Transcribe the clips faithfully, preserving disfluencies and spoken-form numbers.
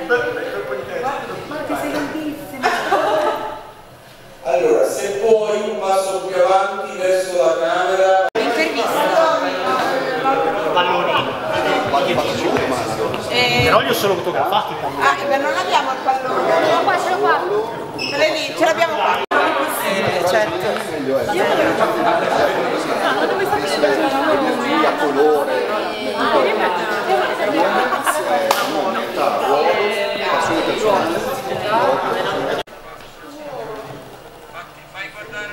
Ma che sei lentissimo. Allora, se puoi un passo più avanti verso la camera. Eh, però li ho solo fotografati. Ah, ma non abbiamo il pallone. Ce l'ho qua, ce l'ho qua. Ce l'hai lì, ce l'abbiamo qua. Non è possibile, certo. Io no, dove sta facendo a colore. Fai guardare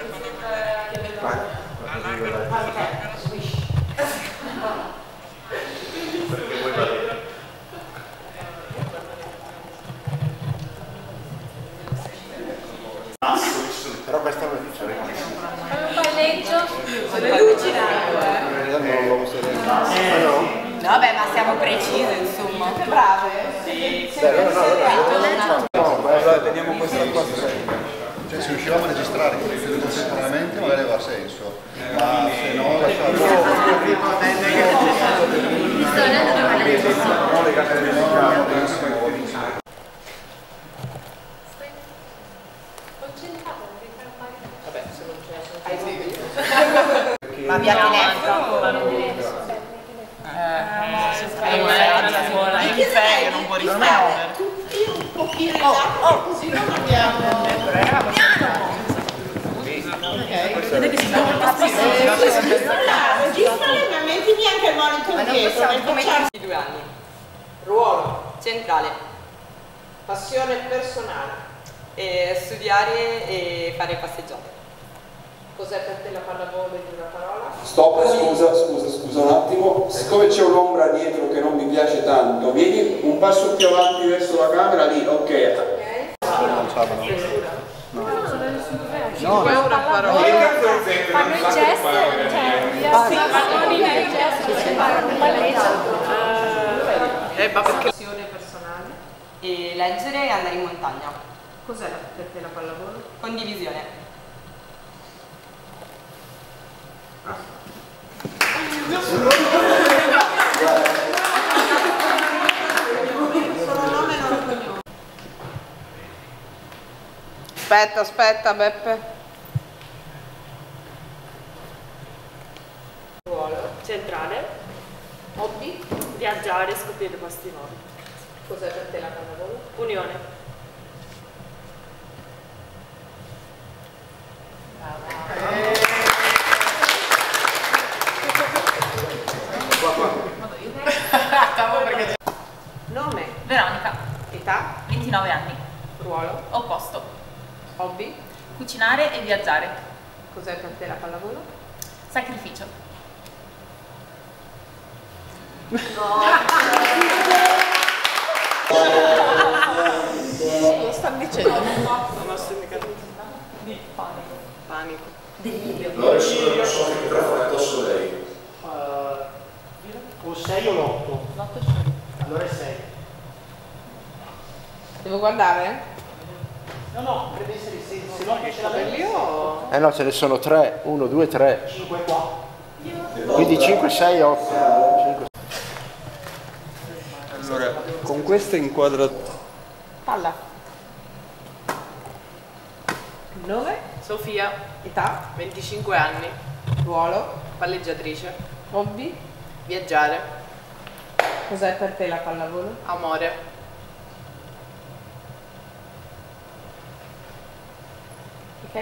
perché vuoi valere? Però questa non è difficile. Un palleggio. Sono lucida. No, vabbè, ma siamo precise, insomma. Che brave. Sì, sì. No, allora teniamo questa qua. Cioè, se riuscivamo a registrare contemporaneamente magari aveva senso, ma se no ma via telefono? È in ferie, non può rispondere. Tutti un pochino esatto, così non abbiamo. Vedete che si sta Registrare, ma mettimi anche il monitor dietro. Due anni. Ruolo centrale. Passione personale. E studiare e fare passeggiate. Cos'è per te la pallavolo in una parola? Stop, scusa, scusa, scusa un attimo. Siccome c'è un'ombra dietro che non mi piace tanto, vieni un passo più avanti verso la camera lì, ok. non sapano. No, no, una parola. Fanno il gesto, cioè, fanno il gesto, fanno un balletto. Eh, ma perché? Passione personale. E leggere e andare in montagna. Cos'è per te la pallavolo? Condivisione. Aspetta, aspetta, Beppe. Ruolo centrale. Hobby. Viaggiare e scoprire posti nuovi. Cos'è per te la pallavolo? Unione. Nome. Veronica, Età. ventinove anni, Ruolo. opposto, Hobby. cucinare e viaggiare, Cos'è per te la pallavolo? sacrificio. Lo stanno dicendo? Non ho sentito. Panico. Panico. Allora sono so che microfono addosso lei. O sei o l'otto? L'otto scegli. Allora è sei. Devo guardare? No, no, deve essere sei. Se no che ce la Per io? Eh no, ce ne sono tre, uno, due, tre. cinque qua. Quindi cinque, sei, otto. Allora, con questa inquadratura. Palla. Nome? Sofia, Età? venticinque anni, Ruolo? palleggiatrice. Hobby? Viaggiare. Cos'è per te la pallavolo? Amore. Ok?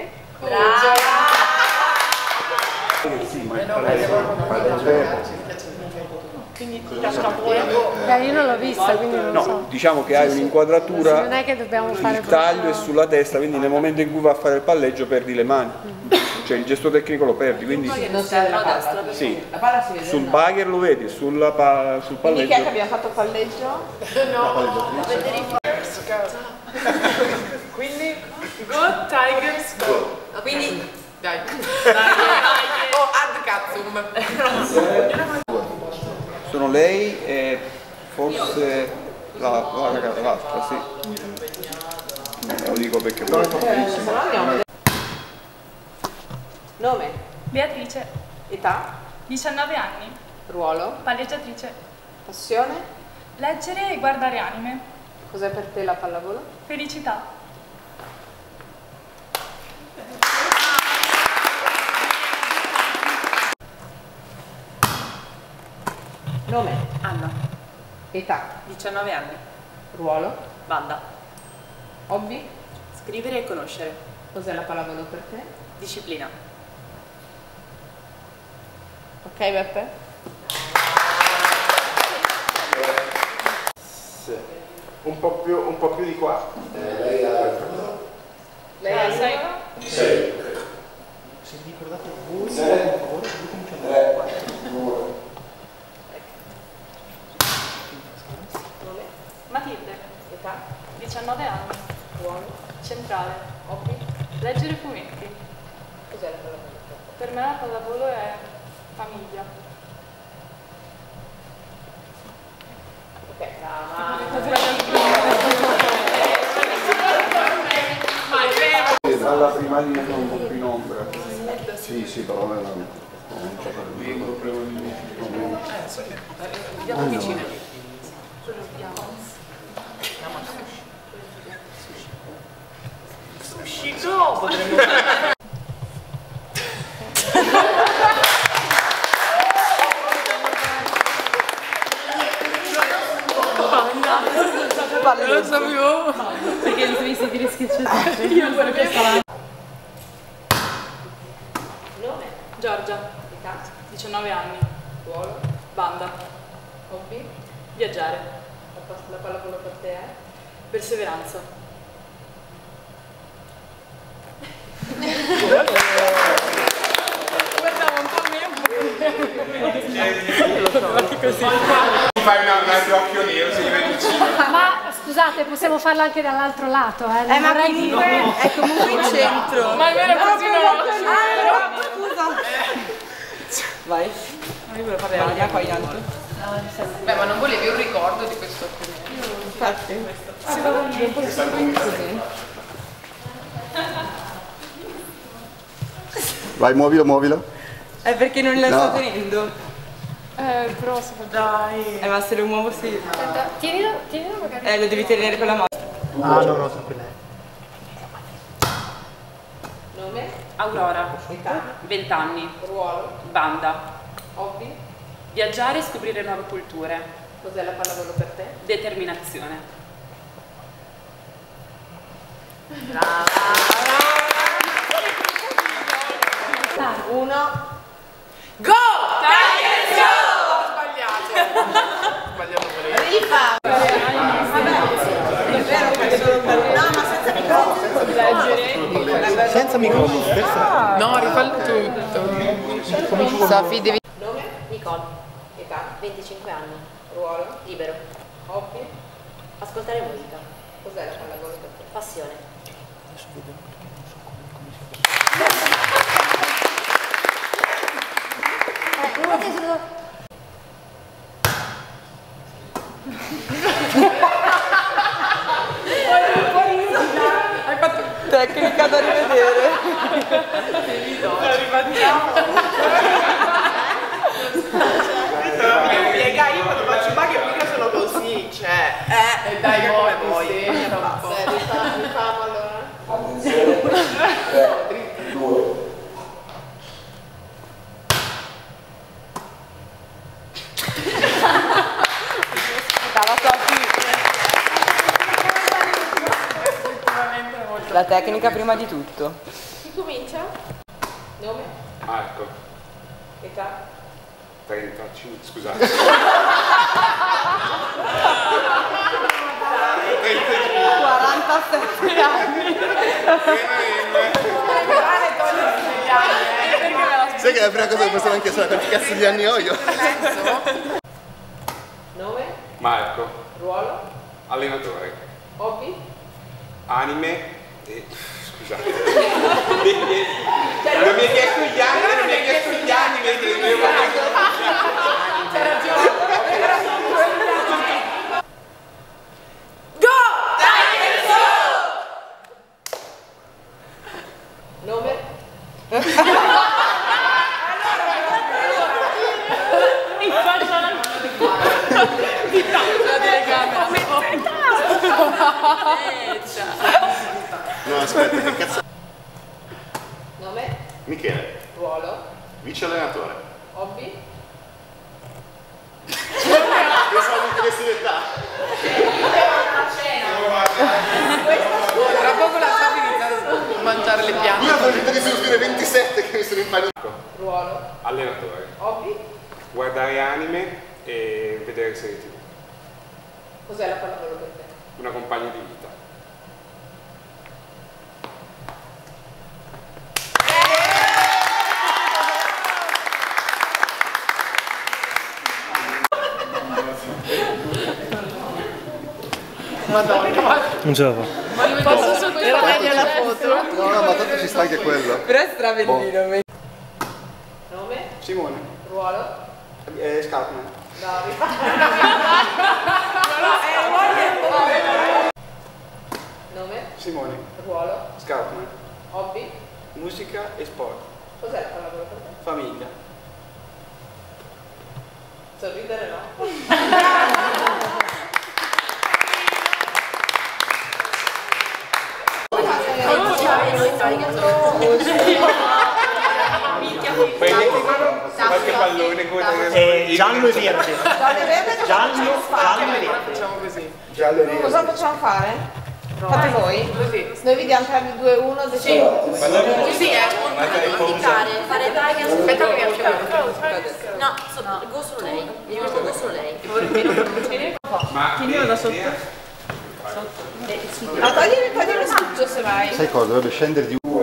Quindi ti piacciono pure? Eh, io non l'ho vista, quindi non No, so. diciamo che hai un'inquadratura, Non è che dobbiamo fare il taglio è sulla testa, quindi nel momento in cui va a fare il palleggio perdi le mani, cioè il gesto tecnico lo perdi, quindi Non si vede la palla? sì, La palla si vede? sul no? bagger lo vedi, sulla pa- sul Quindi chi è che palleggio. abbiamo fatto palleggio? Quindi go Tigers go. Quindi Dai. oh, ad cazzum. Sono lei e forse la, la, l'altra, sì. Lo dico perché poi... Nome? Beatrice, Età? diciannove anni, Ruolo? palleggiatrice, Passione? leggere e guardare anime, Cos'è per te la pallavolo? Felicità. Nome? Anna. Età? diciannove anni. Ruolo? Banda. Hobby? Scrivere e conoscere. Cos'è la pallavolo per te? Disciplina. Ok Beppe? Sì. Un po' più, un po' più di qua. Eh, lei ha Lei ha sei? sei. Se vi ricordate voi, Sei. per favore, vi cominciamo. tre, due. Nome? Matilde. Età? diciannove anni. Ruolo? Centrale. Hobby? Leggere fumetti. Cos'è la pallavolo per te? Per me la pallavolo è famiglia. Ok, brava. Alla prima linea con un po' più in ombra. Sì, sì, però non non c'è proprio Vediamo vicino. Sushi, no, potremmo fare. Non lo sapevo. Perché li devi sentire schiacciati. Io quello che stava. Nome? Giorgia. Età? diciannove anni. Ruolo? Banda. Hobby? Viaggiare. La, pa- la pallavolo per te è? Perseveranza. Guardavo un po' me, un po' Fai una una di occhio nero se gli vai vicino. Ma scusate, possiamo farlo anche dall'altro lato, eh? Eh, ma vorrei comunque dire- è comunque in centro. Ma è vero così no? Ah, no, scusa. Vai. Ma io volevo fare Aria, poi altro. Beh, ma non volevi un ricordo di questo film? Infatti. Vai, muovilo, muovilo. È perché non la No. sto tenendo. Eh, però se dai. Eh, ma se lo muovo sì. Aspetta, tienilo, tienilo magari. Eh, lo devi tenere con la mano. Ah, no, no, tranquilla. Nome? Aurora. Età? venti anni. Ruolo? Banda. Hobby? Viaggiare e scoprire nuove culture. Cos'è la pallavolo per te? Determinazione. Uno. Go! Tigers go! Sbagliato pure. Rifà! È vero che solo per... No, ma senza microfono. Senza microfono. No, rifallo tutto. Sofì, devi... Nome? Nicole, Età? venticinque anni, Ruolo? libero, Hobby? ascoltare musica, Cos'è la pallavolo per te? passione. Eh, non potete solo- Hai fatto tecnica da rivedere. Piega, io quando faccio i baghi mica sono così, cioè. Eh, E dai, come poi, vuoi. sembra un po'. Rifamo allora. Attenzione. tre, due. Stava Sofì. La tecnica prima di tutto. Chi comincia? Nome? Marco, Età? trentacinque, scusate. quarantasette anni. Sai che è la prima cosa che pensavo anche io, quanti cazzo di anni ho io? Nome? Marco, Ruolo? allenatore, Hobby? anime e... scusate. Non mi hai chiesto gli anni, non mi hai chiesto gli anni mentre io Nome? Mi faccio la telecamera. ciccia. No, aspetta, che cazzo. Nome? Michele. Ruolo? Vice allenatore. Hobby? Io sono l'università. Tra poco la sua finita mangiare le piante. Io ho finito di scrivere ventisette che mi sono impallito. Ruolo? Allenatore. Hobby? Guardare anime e vedere serie tivù. Cos'è la pallavolo per te? Una compagna di vita. Madonna. Non ce la fa. Ma lui posso sottoporre la foto? No, no, ma tanto ci sta anche quello. Però è stravellino. Nome? Simone. Ruolo? Eh, Scoutman. Davide. Nome? Simone. Ruolo? Scoutman. Hobby? Musica e sport. Cos'è la pallavolo per te? Famiglia. Sorridere no? Qualche pallone con Eh, giallo e verde. Giallo e verde? Giallo, giallo e verde. Facciamo così. Giallo e Cosa facciamo fare? Fate voi? Così. Noi vi diamo tra due uno decidiamo. Così è. Indicare, fare tag. Aspetta che mi piace. No, so- go solo lei. Io dico go solo lei. Ma da sotto? Ma togli, togli lo stuccio se vai. Sai cosa? Dovrebbe scendere di uno.